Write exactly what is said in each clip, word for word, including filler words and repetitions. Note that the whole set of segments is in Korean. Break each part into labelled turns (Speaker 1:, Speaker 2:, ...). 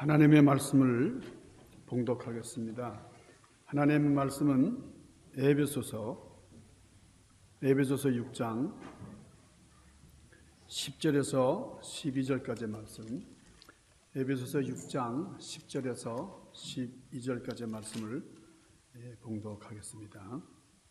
Speaker 1: 하나님의 말씀을 봉독하겠습니다. 하나님의 말씀은 에베소서 에베소서 육 장 십 절에서 십이 절까지의 말씀, 에베소서 육 장 십 절에서 십이 절까지의 말씀을 봉독하겠습니다.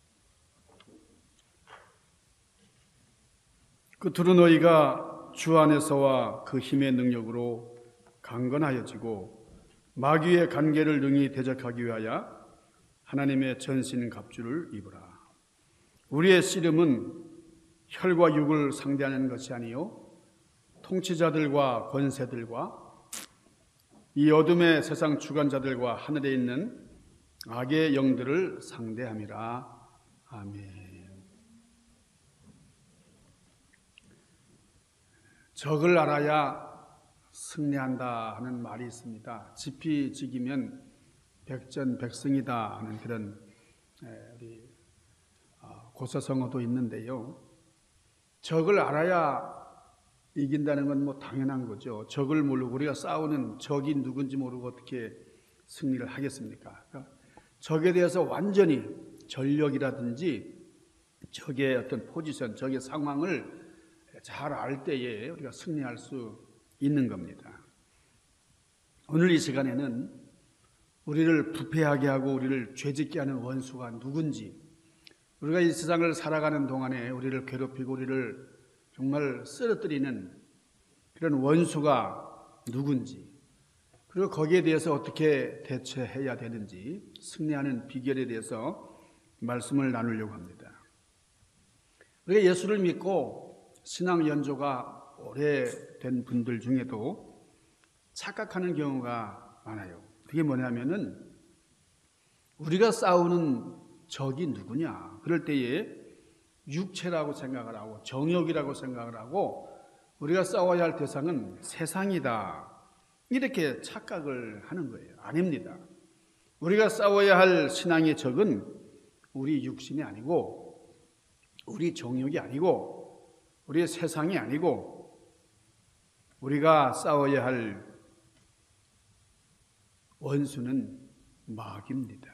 Speaker 1: 끝으로 너희가 주 안에서와 그 힘의 능력으로 강건하여지고 마귀의 관계를 능히 대적하기 위하여 하나님의 전신 갑주를 입으라. 우리의 씨름은 혈과 육을 상대하는 것이 아니요 통치자들과 권세들과 이 어둠의 세상 주관자들과 하늘에 있는 악의 영들을 상대함이라. 아멘. 적을 알아야 승리한다 하는 말이 있습니다. 지피지기면 백전백승이다 하는 그런 우리 고사성어도 있는데요. 적을 알아야 이긴다는 건 뭐 당연한 거죠. 적을 모르고 우리가 싸우는 적이 누군지 모르고 어떻게 승리를 하겠습니까? 그러니까 적에 대해서 완전히 전력이라든지 적의 어떤 포지션, 적의 상황을 잘 알 때에 우리가 승리할 수 있는 겁니다. 오늘 이 시간에는 우리를 부패하게 하고 우리를 죄짓게 하는 원수가 누군지, 우리가 이 세상을 살아가는 동안에 우리를 괴롭히고 우리를 정말 쓰러뜨리는 그런 원수가 누군지, 그리고 거기에 대해서 어떻게 대처해야 되는지, 승리하는 비결에 대해서 말씀을 나누려고 합니다. 우리가 예수를 믿고 신앙 연조가 오래된 분들 중에도 착각하는 경우가 많아요. 그게 뭐냐면은 우리가 싸우는 적이 누구냐, 그럴 때에 육체라고 생각을 하고 정욕이라고 생각을 하고 우리가 싸워야 할 대상은 세상이다, 이렇게 착각을 하는 거예요. 아닙니다. 우리가 싸워야 할 신앙의 적은 우리 육신이 아니고 우리 정욕이 아니고 우리의 세상이 아니고 우리가 싸워야 할 원수는 마귀입니다.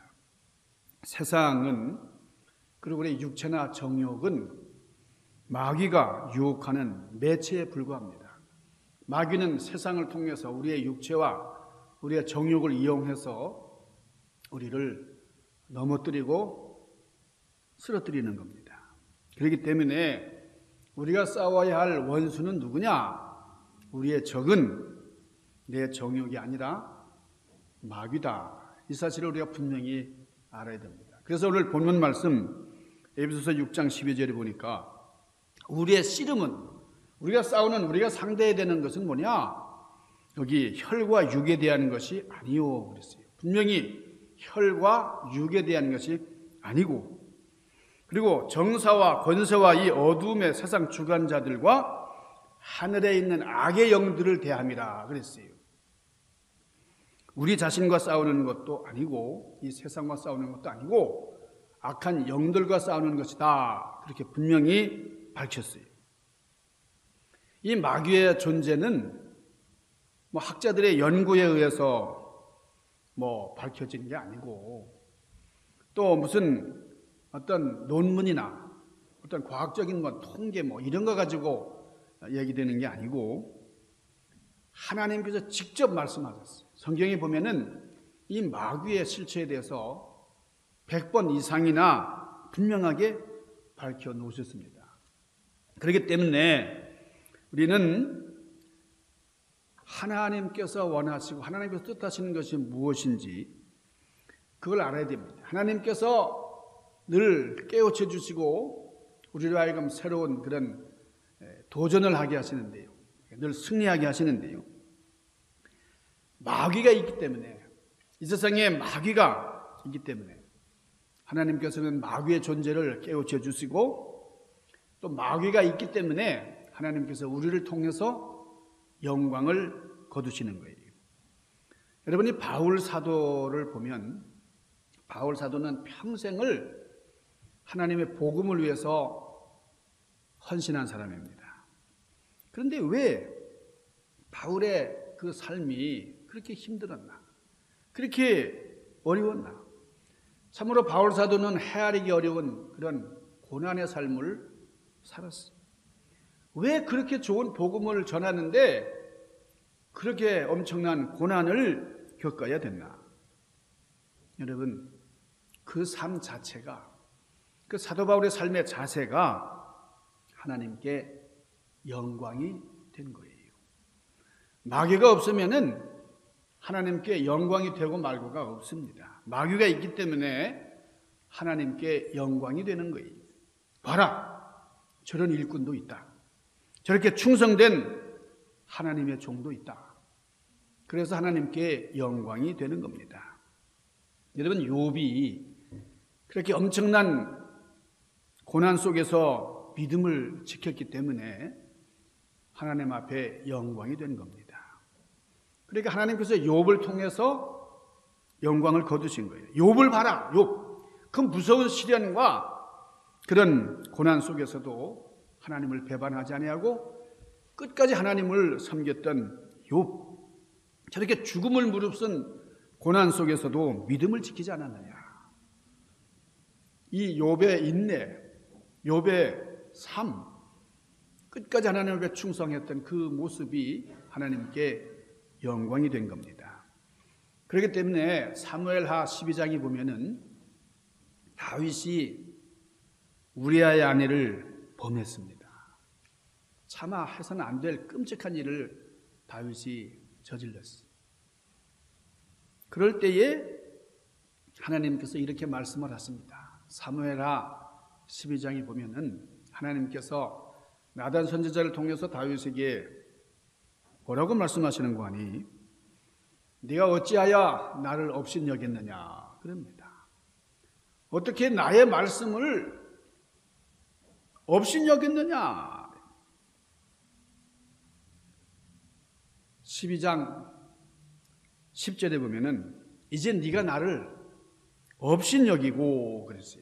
Speaker 1: 세상은, 그리고 우리 육체나 정욕은 마귀가 유혹하는 매체에 불과합니다. 마귀는 세상을 통해서 우리의 육체와 우리의 정욕을 이용해서 우리를 넘어뜨리고 쓰러뜨리는 겁니다. 그렇기 때문에 우리가 싸워야 할 원수는 누구냐? 우리의 적은 내 정욕이 아니라 마귀다. 이 사실을 우리가 분명히 알아야 됩니다. 그래서 오늘 본문 말씀 에베소서 육 장 십이 절에 보니까 우리의 씨름은, 우리가 싸우는, 우리가 상대해야 되는 것은 뭐냐? 여기 혈과 육에 대한 것이 아니요 그랬어요. 분명히 혈과 육에 대한 것이 아니고, 그리고 정사와 권세와 이 어둠의 세상 주관자들과 하늘에 있는 악의 영들을 대함이라 그랬어요. 우리 자신과 싸우는 것도 아니고 이 세상과 싸우는 것도 아니고 악한 영들과 싸우는 것이다, 그렇게 분명히 밝혔어요. 이 마귀의 존재는 뭐 학자들의 연구에 의해서 뭐 밝혀진 게 아니고 또 무슨 어떤 논문이나 어떤 과학적인 뭐 통계 뭐 이런 거 가지고 얘기되는 게 아니고 하나님께서 직접 말씀하셨어요. 성경에 보면은 이 마귀의 실체에 대해서 백 번 이상이나 분명하게 밝혀 놓으셨습니다. 그렇기 때문에 우리는 하나님께서 원하시고 하나님께서 뜻하시는 것이 무엇인지 그걸 알아야 됩니다. 하나님께서 늘 깨우쳐 주시고 우리로 하여금 새로운 그런 도전을 하게 하시는데요, 늘 승리하게 하시는데요, 마귀가 있기 때문에, 이 세상에 마귀가 있기 때문에 하나님께서는 마귀의 존재를 깨우쳐 주시고 또 마귀가 있기 때문에 하나님께서 우리를 통해서 영광을 거두시는 거예요. 여러분이 바울 사도를 보면 바울 사도는 평생을 하나님의 복음을 위해서 헌신한 사람입니다. 그런데 왜 바울의 그 삶이 그렇게 힘들었나? 그렇게 어려웠나? 참으로 바울 사도는 헤아리기 어려운 그런 고난의 삶을 살았어요. 왜 그렇게 좋은 복음을 전하는데 그렇게 엄청난 고난을 겪어야 됐나? 여러분, 그 삶 자체가, 그 사도 바울의 삶의 자세가 하나님께 영광이 된 거예요. 마귀가 없으면은 하나님께 영광이 되고 말고가 없습니다. 마귀가 있기 때문에 하나님께 영광이 되는 거예요. 봐라, 저런 일꾼도 있다. 저렇게 충성된 하나님의 종도 있다. 그래서 하나님께 영광이 되는 겁니다. 여러분, 욥이 그렇게 엄청난 고난 속에서 믿음을 지켰기 때문에 하나님 앞에 영광이 된 겁니다. 그러니까 하나님께서 욥을 통해서 영광을 거두신 거예요. 욥을 봐라, 욥. 그 무서운 시련과 그런 고난 속에서도 하나님을 배반하지 아니하고 끝까지 하나님을 섬겼던 욥. 저렇게 죽음을 무릅쓴 고난 속에서도 믿음을 지키지 않았느냐. 이 욥의 인내, 욥의 삶, 끝까지 하나님께 충성했던 그 모습이 하나님께 영광이 된 겁니다. 그렇기 때문에 사무엘하 십이 장에 보면은 다윗이 우리아의 아내를 범했습니다. 차마 해서는 안 될 끔찍한 일을 다윗이 저질렀어요. 그럴 때에 하나님께서 이렇게 말씀을 하십니다. 사무엘하 십이 장에 보면은 하나님께서 나단 선지자를 통해서 다윗에게 뭐라고 말씀하시는 거 아니? 네가 어찌하여 나를 업신여겼느냐 그럽니다. 어떻게 나의 말씀을 업신여겼느냐? 십이 장 십 절에 보면은 이제 네가 나를 업신여기고 그랬어요.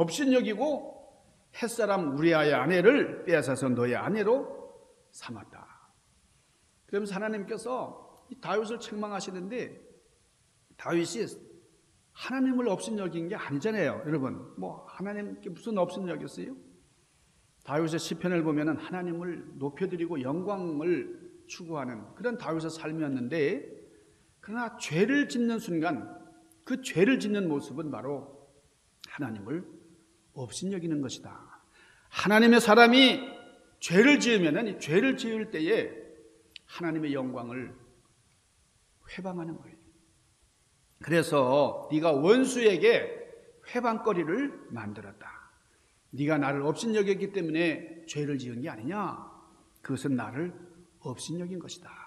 Speaker 1: 업신여기고 햇사람 우리아의 아내를 빼앗아서 너의 아내로 삼았다. 그러면서 하나님께서 다윗을 책망하시는데 다윗이 하나님을 업신여긴 게 아니잖아요. 여러분, 뭐 하나님께 무슨 업신여겼어요? 다윗의 시편을 보면은 하나님을 높여드리고 영광을 추구하는 그런 다윗의 삶이었는데, 그러나 죄를 짓는 순간 그 죄를 짓는 모습은 바로 하나님을 업신여기는 것이다. 하나님의 사람이 죄를 지으면은 이 죄를 지을 때에 하나님의 영광을 회방하는 거예요. 그래서 네가 원수에게 회방거리를 만들었다. 네가 나를 업신여겼기 때문에 죄를 지은 게 아니냐? 그것은 나를 업신여긴 것이다.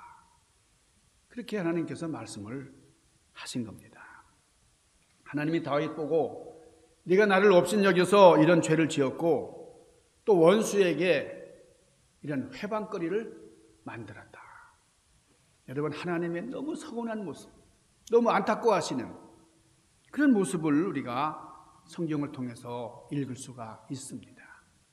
Speaker 1: 그렇게 하나님께서 말씀을 하신 겁니다. 하나님이 다윗 보고 네가 나를 업신여겨서 이런 죄를 지었고 또 원수에게 이런 회방거리를 만들었다. 여러분, 하나님의 너무 서운한 모습, 너무 안타까워하시는 그런 모습을 우리가 성경을 통해서 읽을 수가 있습니다.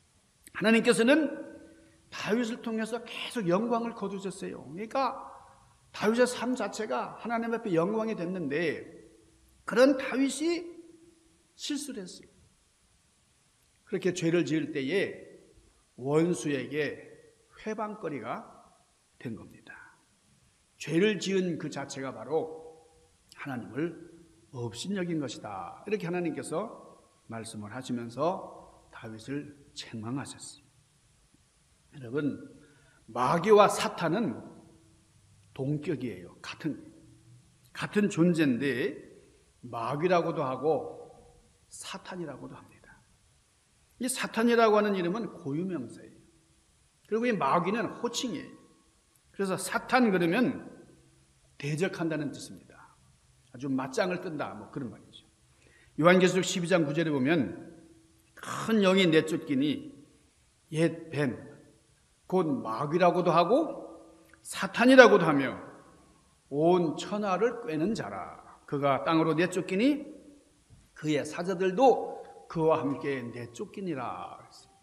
Speaker 1: 하나님께서는 다윗을 통해서 계속 영광을 거두셨어요. 그러니까 다윗의 삶 자체가 하나님 앞에 영광이 됐는데 그런 다윗이 실수를 했어요. 그렇게 죄를 지을 때에 원수에게 회방거리가 된 겁니다. 죄를 지은 그 자체가 바로 하나님을 업신여긴 것이다. 이렇게 하나님께서 말씀을 하시면서 다윗을 책망하셨어요. 여러분, 마귀와 사탄은 동격이에요. 같은 같은 존재인데 마귀라고도 하고 사탄이라고도 합니다. 이 사탄이라고 하는 이름은 고유명사예요. 그리고 이 마귀는 호칭이에요. 그래서 사탄 그러면 대적한다는 뜻입니다. 아주 맞짱을 뜬다, 뭐 그런 말이죠. 요한계시록 십이 장 구 절에 보면 큰 영이 내쫓기니 옛 뱀 곧 마귀라고도 하고 사탄이라고도 하며 온 천하를 꿰는 자라. 그가 땅으로 내쫓기니 그의 사자들도 그와 함께 내쫓기니라.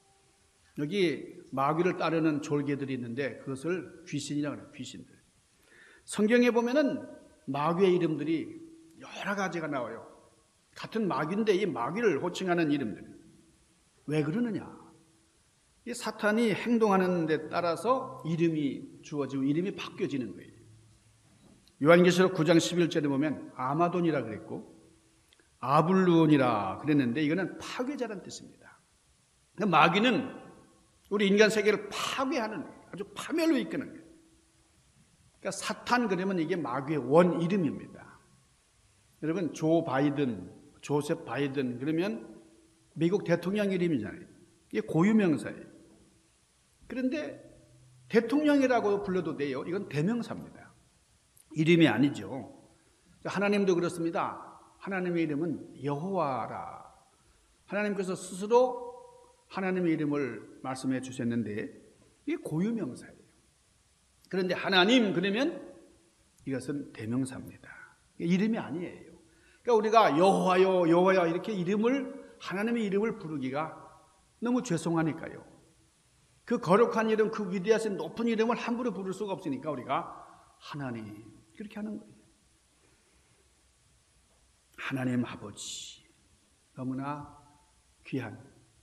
Speaker 1: 여기 마귀를 따르는 졸개들이 있는데 그것을 귀신이라고 해요. 귀신들. 성경에 보면은 마귀의 이름들이 여러 가지가 나와요. 같은 마귀인데 이 마귀를 호칭하는 이름들. 왜 그러느냐? 이 사탄이 행동하는 데 따라서 이름이 주어지고 이름이 바뀌어지는 거예요. 요한계시록 구 장 십일 절에 보면 아마돈이라 그랬고 아블루온이라 그랬는데 이거는 파괴자라는 뜻입니다. 마귀는 우리 인간 세계를 파괴하는, 아주 파멸로 이끄는 거예요. 그러니까 사탄 그러면 이게 마귀의 원 이름입니다. 여러분 조 바이든, 조셉 바이든 그러면 미국 대통령 이름이잖아요. 이게 고유명사예요. 그런데 대통령이라고 불러도 돼요. 이건 대명사입니다. 이름이 아니죠. 하나님도 그렇습니다. 하나님의 이름은 여호와라. 하나님께서 스스로 하나님의 이름을 말씀해 주셨는데 이게 고유명사예요. 그런데 하나님 그러면 이것은 대명사입니다. 이름이 아니에요. 그러니까 우리가 여호와요 여호와요 이렇게 이름을 하나님의 이름을 부르기가 너무 죄송하니까요. 그 거룩한 이름, 그 위대하신 높은 이름을 함부로 부를 수가 없으니까 우리가 하나님 그렇게 하는 거예요. 하나님 아버지, 너무나 귀한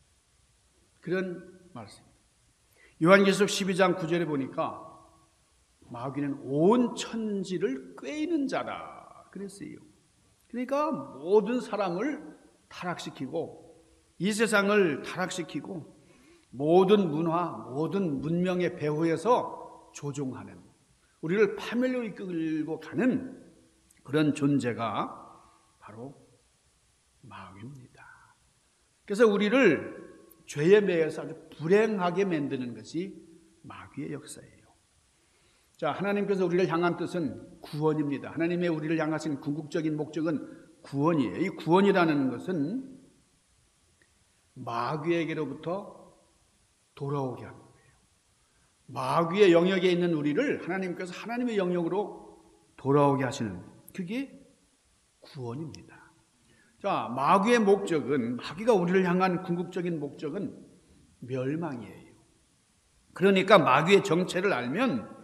Speaker 1: 그런 말씀. 요한계시록 십이 장 구 절에 보니까 마귀는 온 천지를 꾀이는 자라 그랬어요. 그러니까 모든 사람을 타락시키고 이 세상을 타락시키고 모든 문화, 모든 문명의 배후에서 조종하는, 우리를 파멸로 이끌고 가는 그런 존재가 바로 마귀입니다. 그래서 우리를 죄에 매여서 아주 불행하게 만드는 것이 마귀의 역사예요. 자, 하나님께서 우리를 향한 뜻은 구원입니다. 하나님의 우리를 향하신 궁극적인 목적은 구원이에요. 이 구원이라는 것은 마귀에게로부터 돌아오게 하는 거예요. 마귀의 영역에 있는 우리를 하나님께서 하나님의 영역으로 돌아오게 하시는, 그게 구원입니다. 자, 마귀의 목적은, 마귀가 우리를 향한 궁극적인 목적은 멸망이에요. 그러니까 마귀의 정체를 알면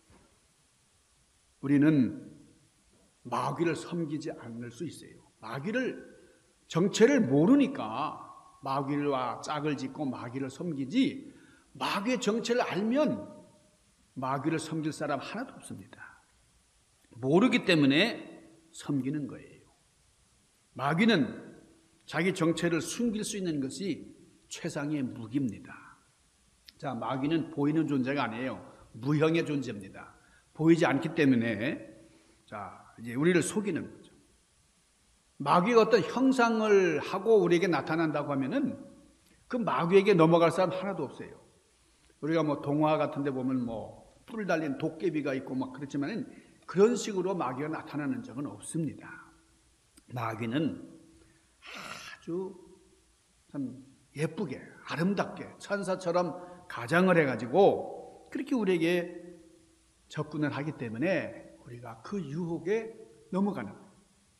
Speaker 1: 우리는 마귀를 섬기지 않을 수 있어요. 마귀를 정체를 모르니까 마귀와 짝을 짓고 마귀를 섬기지, 마귀의 정체를 알면 마귀를 섬길 사람 하나도 없습니다. 모르기 때문에 섬기는 거예요. 마귀는 자기 정체를 숨길 수 있는 것이 최상의 무기입니다. 자, 마귀는 보이는 존재가 아니에요. 무형의 존재입니다. 보이지 않기 때문에 자, 이제 우리를 속이는 거죠. 마귀가 어떤 형상을 하고 우리에게 나타난다고 하면은 그 마귀에게 넘어갈 사람 하나도 없어요. 우리가 뭐 동화 같은 데 보면 뭐 뿔 달린 도깨비가 있고 막 그렇지만은 그런 식으로 마귀가 나타나는 적은 없습니다. 마귀는 아주 참 예쁘게 아름답게 천사처럼 가장을 해가지고 그렇게 우리에게 접근을 하기 때문에 우리가 그 유혹에 넘어가는 거예요.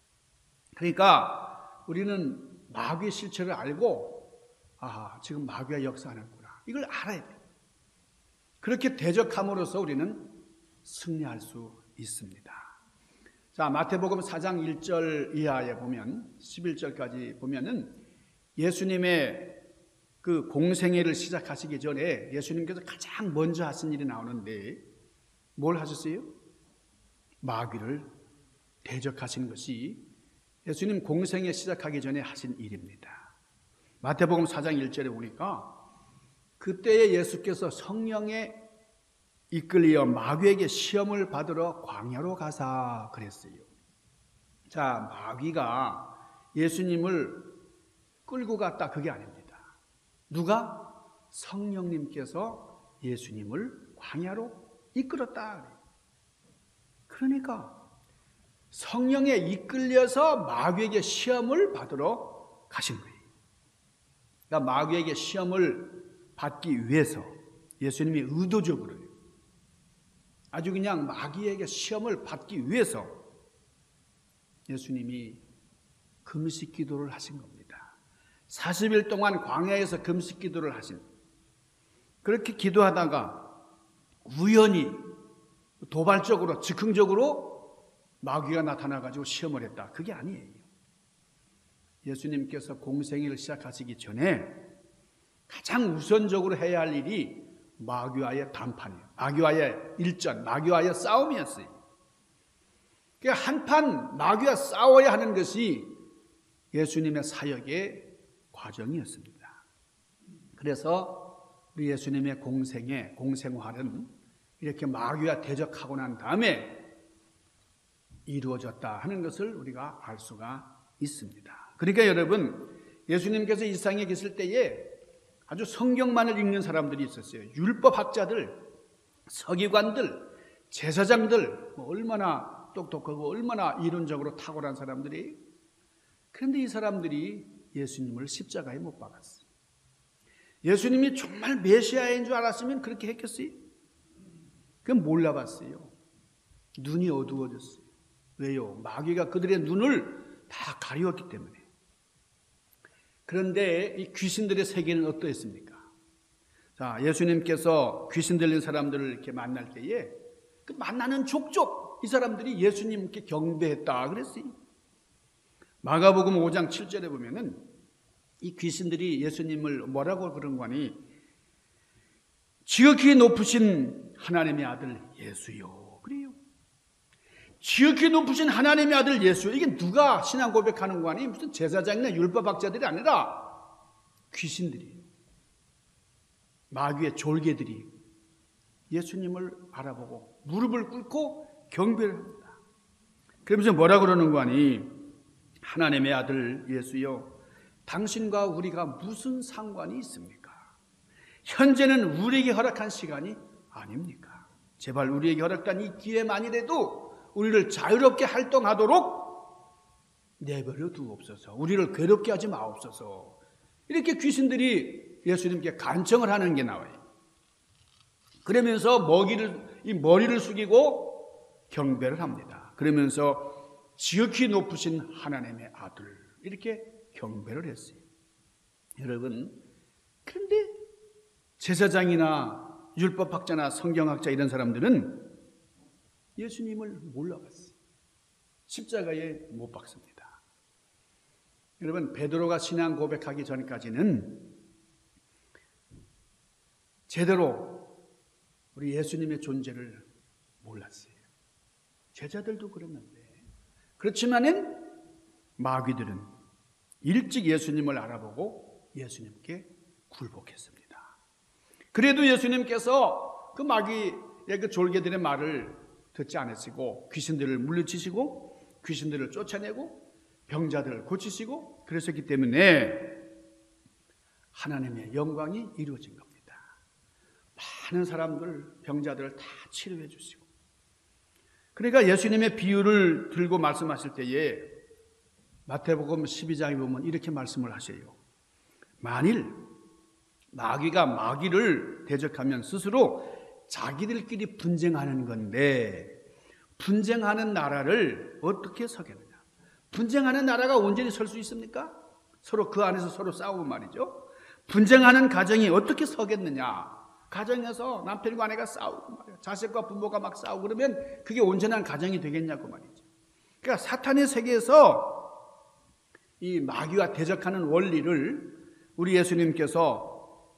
Speaker 1: 그러니까 우리는 마귀의 실체를 알고 아, 지금 마귀가 역사하는구나, 이걸 알아야 돼요. 그렇게 대적함으로써 우리는 승리할 수 있습니다. 자, 마태복음 사 장 일 절 이하에 보면 십일 절까지 보면은 예수님의 그 공생애를 시작하시기 전에 예수님께서 가장 먼저 하신 일이 나오는데 뭘 하셨어요? 마귀를 대적하신 것이 예수님 공생애 시작하기 전에 하신 일입니다. 마태복음 사 장 일 절에 보니까 그때에 예수께서 성령에 이끌려 마귀에게 시험을 받으러 광야로 가사 그랬어요. 자, 마귀가 예수님을 끌고 갔다, 그게 아닙니다. 누가? 성령님께서 예수님을 광야로 이끌었다. 그러니까 성령에 이끌려서 마귀에게 시험을 받으러 가신 거예요. 그러니까 마귀에게 시험을 받기 위해서 예수님이 의도적으로 아주 그냥 마귀에게 시험을 받기 위해서 예수님이 금식 기도를 하신 겁니다. 사십 일 동안 광야에서 금식 기도를 하신, 그렇게 기도하다가 우연히 도발적으로 즉흥적으로 마귀가 나타나가지고 시험을 했다. 그게 아니에요. 예수님께서 공생애를 시작하시기 전에 가장 우선적으로 해야 할 일이 마귀와의 담판이에요. 마귀와의 일전, 마귀와의 싸움이었어요. 그러니까 한판 마귀와 싸워야 하는 것이 예수님의 사역의 과정이었습니다. 그래서 우리 예수님의 공생애, 공생활은 이렇게 마귀와 대적하고 난 다음에 이루어졌다 하는 것을 우리가 알 수가 있습니다. 그러니까 여러분, 예수님께서 이 세상에 계실 때에 아주 성경만을 읽는 사람들이 있었어요. 율법학자들, 서기관들, 제사장들, 뭐 얼마나 똑똑하고 얼마나 이론적으로 탁월한 사람들이. 그런데 이 사람들이 예수님을 십자가에 못 박았어요. 예수님이 정말 메시아인 줄 알았으면 그렇게 했겠어요? 그건 몰라봤어요. 눈이 어두워졌어요. 왜요? 마귀가 그들의 눈을 다 가리웠기 때문에. 그런데 이 귀신들의 세계는 어떠했습니까? 자, 예수님께서 귀신 들린 사람들을 이렇게 만날 때에 그 만나는 족족 이 사람들이 예수님께 경배했다 그랬어요. 마가복음 오 장 칠 절에 보면은 이 귀신들이 예수님을 뭐라고 그런 거니? 지극히 높으신 하나님의 아들 예수요. 그래요. 지극히 높으신 하나님의 아들 예수. 이게 누가 신앙 고백하는 거 아니? 무슨 제사장이나 율법학자들이 아니라 귀신들이에요. 마귀의 졸개들이 예수님을 바라보고 무릎을 꿇고 경배를 합니다. 그러면서 뭐라 그러는 거 아니? 하나님의 아들 예수요, 당신과 우리가 무슨 상관이 있습니까? 현재는 우리에게 허락한 시간이 아닙니까? 제발 우리에게 허락한 이 기회만이라도 우리를 자유롭게 활동하도록 내버려 두옵소서. 우리를 괴롭게 하지 마옵소서. 이렇게 귀신들이 예수님께 간청을 하는 게 나와요. 그러면서 머리를, 이 머리를 숙이고 경배를 합니다. 그러면서 지극히 높으신 하나님의 아들, 이렇게 경배를 했어요. 여러분, 그런데 제사장이나 율법학자나 성경학자 이런 사람들은 예수님을 몰라봤어요. 십자가에 못 박습니다. 여러분, 베드로가 신앙 고백하기 전까지는 제대로 우리 예수님의 존재를 몰랐어요. 제자들도 그랬는데. 그렇지만은 마귀들은 일찍 예수님을 알아보고 예수님께 굴복했습니다. 그래도 예수님께서 그 마귀의 그 졸개들의 말을 듣지 않으시고 귀신들을 물리치시고 귀신들을 쫓아내고 병자들을 고치시고 그러셨기 때문에 하나님의 영광이 이루어진 겁니다. 많은 사람들, 병자들을 다 치료해 주시고. 그러니까 예수님의 비유를 들고 말씀하실 때에 마태복음 십이 장에 보면 이렇게 말씀을 하세요. 만일 마귀가 마귀를 대적하면 스스로 자기들끼리 분쟁하는 건데, 분쟁하는 나라를 어떻게 서겠느냐? 분쟁하는 나라가 온전히 설 수 있습니까? 서로 그 안에서 서로 싸우고 말이죠. 분쟁하는 가정이 어떻게 서겠느냐? 가정에서 남편과 아내가 싸우고 말이에요. 자식과 부모가 막 싸우고 그러면 그게 온전한 가정이 되겠냐고 말이죠. 그러니까 사탄의 세계에서 이 마귀와 대적하는 원리를 우리 예수님께서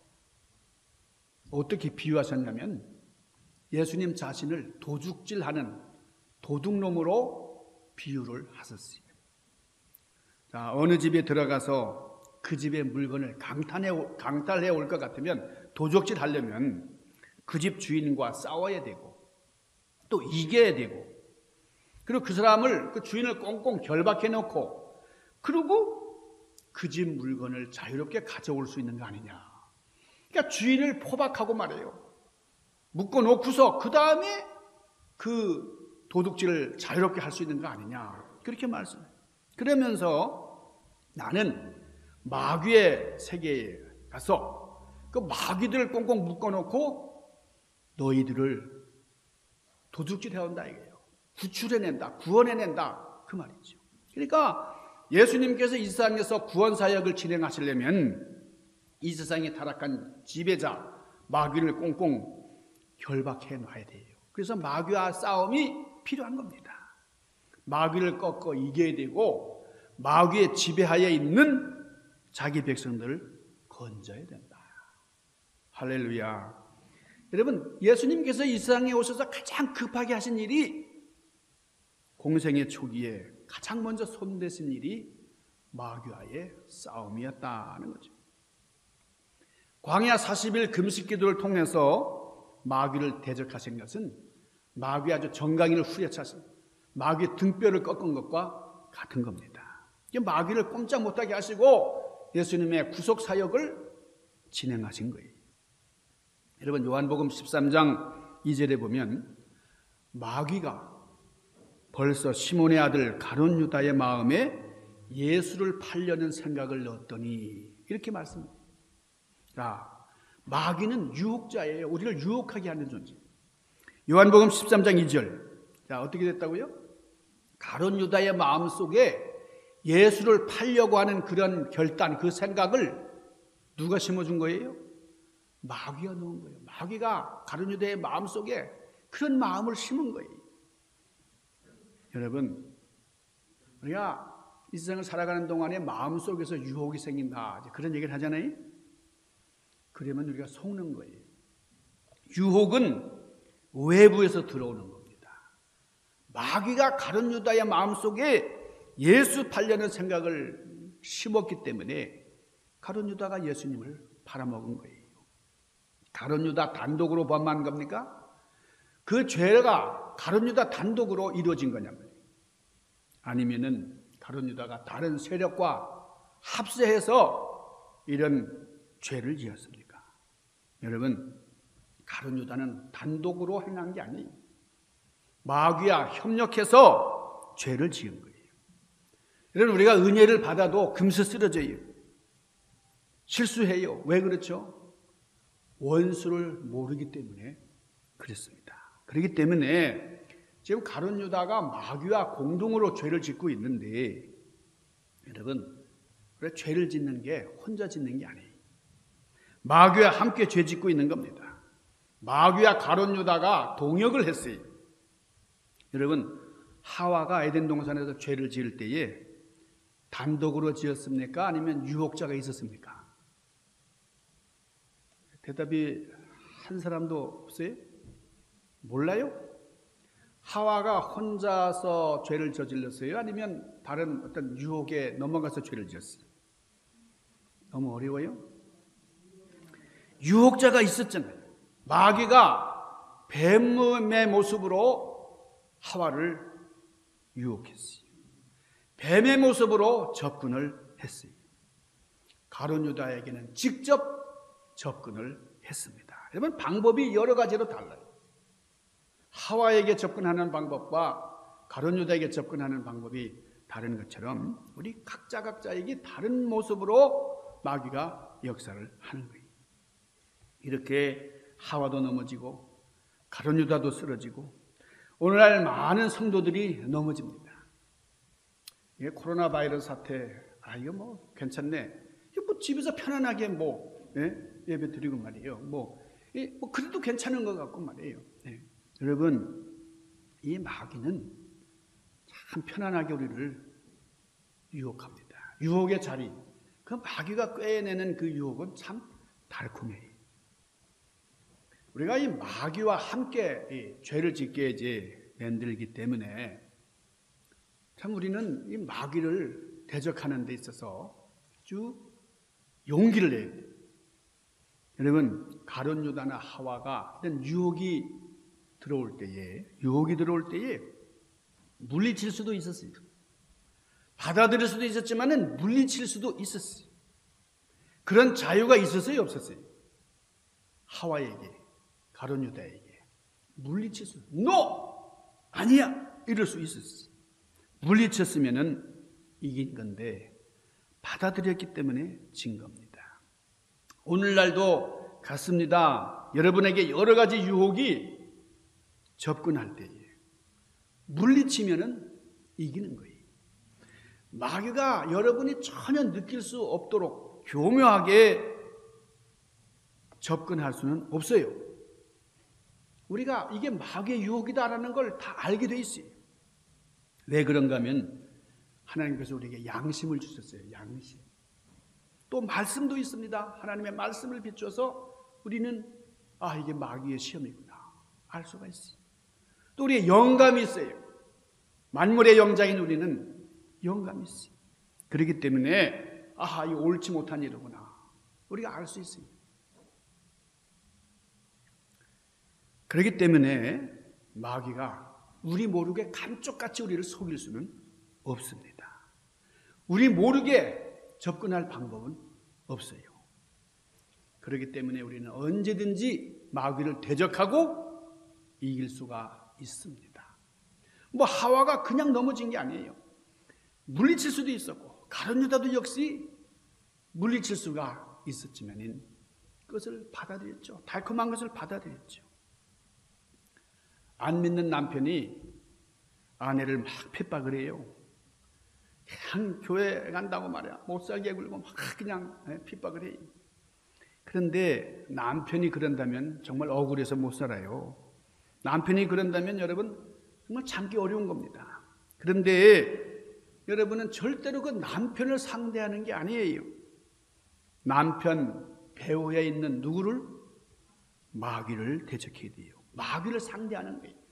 Speaker 1: 어떻게 비유하셨냐면 예수님 자신을 도둑질하는 도둑놈으로 비유를 하셨어요. 자, 어느 집에 들어가서 그 집의 물건을 강탈해, 강탈해 올 것 같으면, 도둑질 하려면 그 집 주인과 싸워야 되고 또 이겨야 되고, 그리고 그 사람을, 그 주인을 꽁꽁 결박해 놓고, 그리고 그 집 물건을 자유롭게 가져올 수 있는 거 아니냐. 그러니까 주인을 포박하고 말해요. 묶어 놓고서 그 다음에 그 도둑질을 자유롭게 할 수 있는 거 아니냐. 그렇게 말씀해요. 그러면서 나는 마귀의 세계에 가서 그 마귀들을 꽁꽁 묶어놓고 너희들을 도둑질해온다 이거예요. 구출해낸다, 구원해낸다, 그 말이죠. 그러니까 예수님께서 이 세상에서 구원사역을 진행하시려면 이 세상에 타락한 지배자 마귀를 꽁꽁 결박해 놔야 돼요. 그래서 마귀와 싸움이 필요한 겁니다. 마귀를 꺾어 이겨야 되고 마귀의 지배하에 있는 자기 백성들을 건져야 된다. 할렐루야. 여러분, 예수님께서 이 세상에 오셔서 가장 급하게 하신 일이 공생의 초기에 가장 먼저 손대신 일이 마귀와의 싸움이었다는 거죠. 광야 사십 일 금식 기도를 통해서 마귀를 대적하신 것은 마귀 아주 정강이를 후려차신 마귀의 등뼈를 꺾은 것과 같은 겁니다. 마귀를 꼼짝 못하게 하시고 예수님의 구속 사역을 진행하신 거예요. 여러분, 요한복음 십삼 장 이 절에 보면 마귀가 벌써 시몬의 아들 가룟 유다의 마음에 예수를 팔려는 생각을 넣었더니 이렇게 말씀합니다. 자, 마귀는 유혹자예요. 우리를 유혹하게 하는 존재. 요한복음 십삼 장 이 절. 자, 어떻게 됐다고요? 가룟 유다의 마음속에 예수를 팔려고 하는 그런 결단, 그 생각을 누가 심어준 거예요? 마귀가 넣은 거예요. 마귀가 가룟 유다의 마음속에 그런 마음을 심은 거예요. 여러분, 우리가 이 세상을 살아가는 동안에 마음속에서 유혹이 생긴다, 그런 얘기를 하잖아요. 그러면 우리가 속는 거예요. 유혹은 외부에서 들어오는 겁니다. 마귀가 가룟 유다의 마음속에 예수 팔려는 생각을 심었기 때문에 가룟 유다가 예수님을 팔아먹은 거예요. 가룟 유다 단독으로 범한 겁니까? 그 죄가 가룟 유다 단독으로 이루어진 거냐고요. 아니면은 가룟 유다가 다른 세력과 합세해서 이런 죄를 지었습니까? 여러분, 가룟 유다는 단독으로 행한 게 아니에요. 마귀와 협력해서 죄를 지은 거예요. 여러분, 우리가 은혜를 받아도 금세 쓰러져요. 실수해요. 왜 그렇죠? 원수를 모르기 때문에 그렇습니다. 그렇기 때문에 지금 가룟 유다가 마귀와 공동으로 죄를 짓고 있는데, 여러분, 그래, 죄를 짓는 게 혼자 짓는 게 아니에요. 마귀와 함께 죄 짓고 있는 겁니다. 마귀와 가룟 유다가 동역을 했어요. 여러분, 하와가 에덴 동산에서 죄를 지을 때에 단독으로 지었습니까? 아니면 유혹자가 있었습니까? 대답이 한 사람도 없어요? 몰라요? 하와가 혼자서 죄를 저질렀어요? 아니면 다른 어떤 유혹에 넘어가서 죄를 지었어요? 너무 어려워요? 유혹자가 있었잖아요. 마귀가 뱀의 모습으로 하와를 유혹했어요. 뱀의 모습으로 접근을 했어요. 가룟 유다에게는 직접 접근을 했습니다. 여러분, 방법이 여러 가지로 달라요. 하와에게 접근하는 방법과 가룟 유다에게 접근하는 방법이 다른 것처럼 우리 각자 각자에게 다른 모습으로 마귀가 역사를 하는 거예요. 이렇게 하와도 넘어지고 가룟 유다도 쓰러지고 오늘날 많은 성도들이 넘어집니다. 이게 코로나 바이러스 사태, 아 이거 뭐 괜찮네. 이거 뭐 집에서 편안하게 뭐 예? 예배 드리고 말이에요. 뭐, 이, 뭐 그래도 괜찮은 것 같고 말이에요. 예. 여러분, 이 마귀는 참 편안하게 우리를 유혹합니다. 유혹의 자리, 그 마귀가 꿰내는 그 유혹은 참 달콤해요. 우리가 이 마귀와 함께 이 죄를 짓게 이제 만들기 때문에 참 우리는 이 마귀를 대적하는 데 있어서 아주 용기를 내야 돼요. 여러분, 가룟 유다나 하와가 이런 유혹이 들어올 때에 유혹이 들어올 때에 물리칠 수도 있었어요. 받아들일 수도 있었지만은 물리칠 수도 있었어요. 그런 자유가 있었어요, 없었어요? 하와에게, 가룟 유다에게 물리칠 수, NO! 아니야! 이럴 수 있었어요. 물리쳤으면은 이긴 건데 받아들였기 때문에 진 겁니다. 오늘날도 같습니다. 여러분에게 여러 가지 유혹이 접근할 때에 물리치면은 이기는 거예요. 마귀가 여러분이 전혀 느낄 수 없도록 교묘하게 접근할 수는 없어요. 우리가 이게 마귀의 유혹이다라는 걸 다 알게 돼 있어요. 왜 그런가 하면 하나님께서 우리에게 양심을 주셨어요. 양심. 또 말씀도 있습니다. 하나님의 말씀을 비추어서 우리는 아, 이게 마귀의 시험이구나 알 수가 있어요. 또 우리의 영감이 있어요. 만물의 영장인 우리는 영감이 있어요. 그렇기 때문에 아, 이거 옳지 못한 일이구나 우리가 알 수 있어요. 그렇기 때문에 마귀가 우리 모르게 감쪽같이 우리를 속일 수는 없습니다. 우리 모르게 접근할 방법은 없어요. 그렇기 때문에 우리는 언제든지 마귀를 대적하고 이길 수가 있습니다. 뭐 하와가 그냥 넘어진 게 아니에요. 물리칠 수도 있었고 가룟 유다도 역시 물리칠 수가 있었지만 그것을 받아들였죠. 달콤한 것을 받아들였죠. 안 믿는 남편이 아내를 막 핍박을 해요. 그냥 교회 간다고 말이야. 못 살게 굴고 막 그냥 핍박을 해요. 그런데 남편이 그런다면 정말 억울해서 못 살아요. 남편이 그런다면 여러분 정말 참기 어려운 겁니다. 그런데 여러분은 절대로 그 남편을 상대하는 게 아니에요. 남편 배후에 있는 누구를? 마귀를 대적해야 돼요. 마귀를 상대하는 거예요.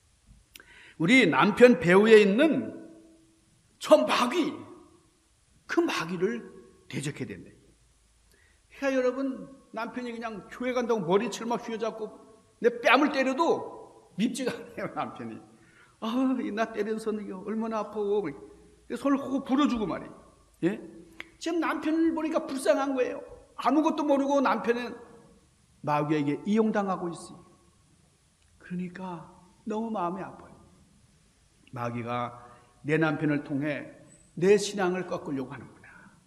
Speaker 1: 우리 남편 배후에 있는 저 마귀, 그 마귀를 대적해야 된다. 그러니까 여러분 남편이 그냥 교회 간다고 머리채를 막 휘어잡고 내 뺨을 때려도 밉지가 않아요. 남편이 아, 나 때린 손이 얼마나 아파. 손을 호호 불어주고 말이에요. 예? 지금 남편을 보니까 불쌍한 거예요. 아무것도 모르고 남편은 마귀에게 이용당하고 있어요. 그러니까 너무 마음이 아파요. 마귀가 내 남편을 통해 내 신앙을 꺾으려고 하는구나.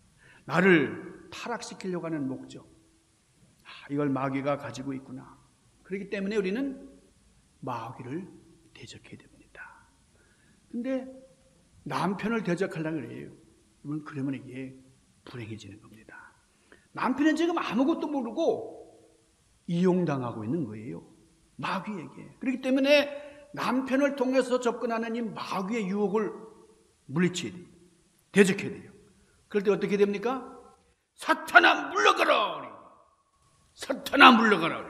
Speaker 1: 나를 타락시키려고 하는 목적. 아, 이걸 마귀가 가지고 있구나. 그렇기 때문에 우리는 마귀를 대적해야 됩니다. 근데 남편을 대적하려고 그래요. 그러면 이게 불행해지는 겁니다. 남편은 지금 아무것도 모르고 이용당하고 있는 거예요. 마귀에게. 그렇기 때문에 남편을 통해서 접근하는 이 마귀의 유혹을 물리쳐야 돼요. 대적해야 돼요. 그럴 때 어떻게 됩니까? 사탄아 물러가라. 사탄아 물러가라.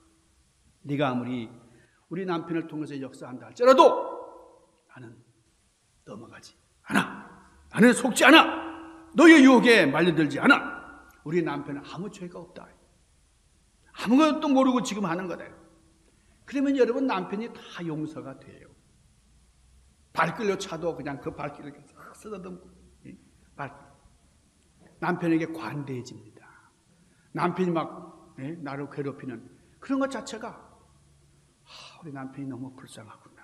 Speaker 1: 네가 아무리 우리 남편을 통해서 역사한다 할지라도 나는 넘어가지 않아. 나는 속지 않아. 너의 유혹에 말려들지 않아. 우리 남편은 아무 죄가 없다. 아무것도 모르고 지금 하는 거다. 그러면 여러분 남편이 다 용서가 돼요. 발길로 차도 그냥 그 발길을 쓰다듬고 발길. 남편에게 관대해집니다. 남편이 막 예? 나를 괴롭히는 그런 것 자체가 아, 우리 남편이 너무 불쌍하구나.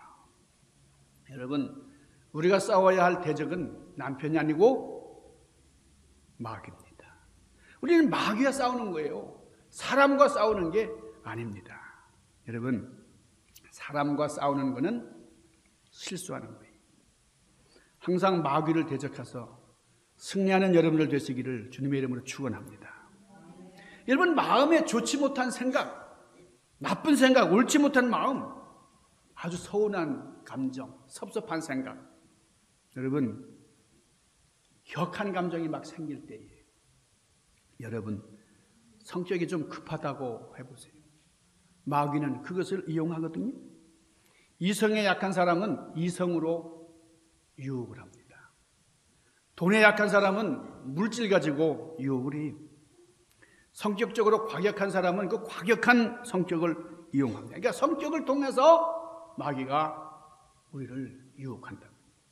Speaker 1: 여러분 우리가 싸워야 할 대적은 남편이 아니고 마귀입니다. 우리는 마귀와 싸우는 거예요. 사람과 싸우는 게 아닙니다. 여러분 사람과 싸우는 것은 실수하는 거예요. 항상 마귀를 대적해서 승리하는 여러분들 되시기를 주님의 이름으로 축원합니다. 여러분 마음에 좋지 못한 생각, 나쁜 생각, 옳지 못한 마음, 아주 서운한 감정, 섭섭한 생각, 여러분 격한 감정이 막 생길 때에 여러분 성격이 좀 급하다고 해보세요. 마귀는 그것을 이용하거든요. 이성에 약한 사람은 이성으로 유혹을 합니다. 돈에 약한 사람은 물질 가지고 유혹을 해요. 성격적으로 과격한 사람은 그 과격한 성격을 이용합니다. 그러니까 성격을 통해서 마귀가 우리를 유혹한다.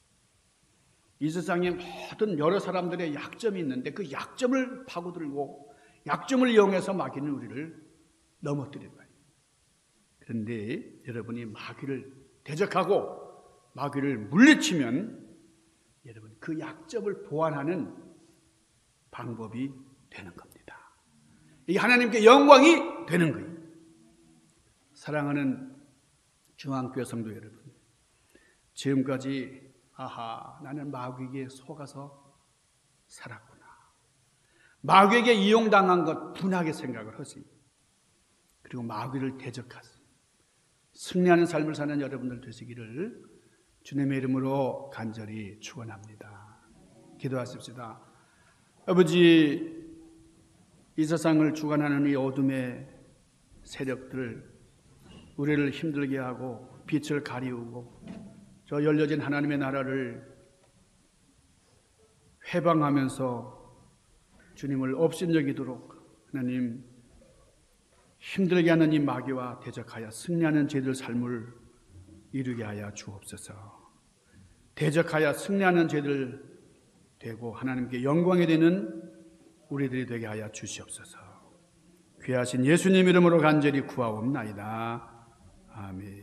Speaker 1: 이 세상에 모든 여러 사람들의 약점이 있는데 그 약점을 파고들고 약점을 이용해서 마귀는 우리를 넘어뜨린 거예요. 그런데 여러분이 마귀를 대적하고 마귀를 물리치면 여러분 그 약점을 보완하는 방법이 되는 겁니다. 이게 하나님께 영광이 되는 거예요. 사랑하는 중앙교회 성도 여러분, 지금까지 아하 나는 마귀에게 속아서 살았구나. 마귀에게 이용당한 것 분하게 생각을 하세요. 그리고 마귀를 대적하세요. 승리하는 삶을 사는 여러분들 되시기를 주님의 이름으로 간절히 축원합니다. 기도하십시다. 아버지, 이 세상을 주관하는 이 어둠의 세력들, 우리를 힘들게 하고 빛을 가리우고 저 열려진 하나님의 나라를 회방하면서 주님을 업신여기도록 하나님 힘들게 하는 이 마귀와 대적하여 승리하는 저희들 삶을 이루게 하여 주옵소서. 대적하여 승리하는 저희들 되고 하나님께 영광이 되는 우리들이 되게 하여 주시옵소서. 귀하신 예수님 이름으로 간절히 구하옵나이다. 아멘.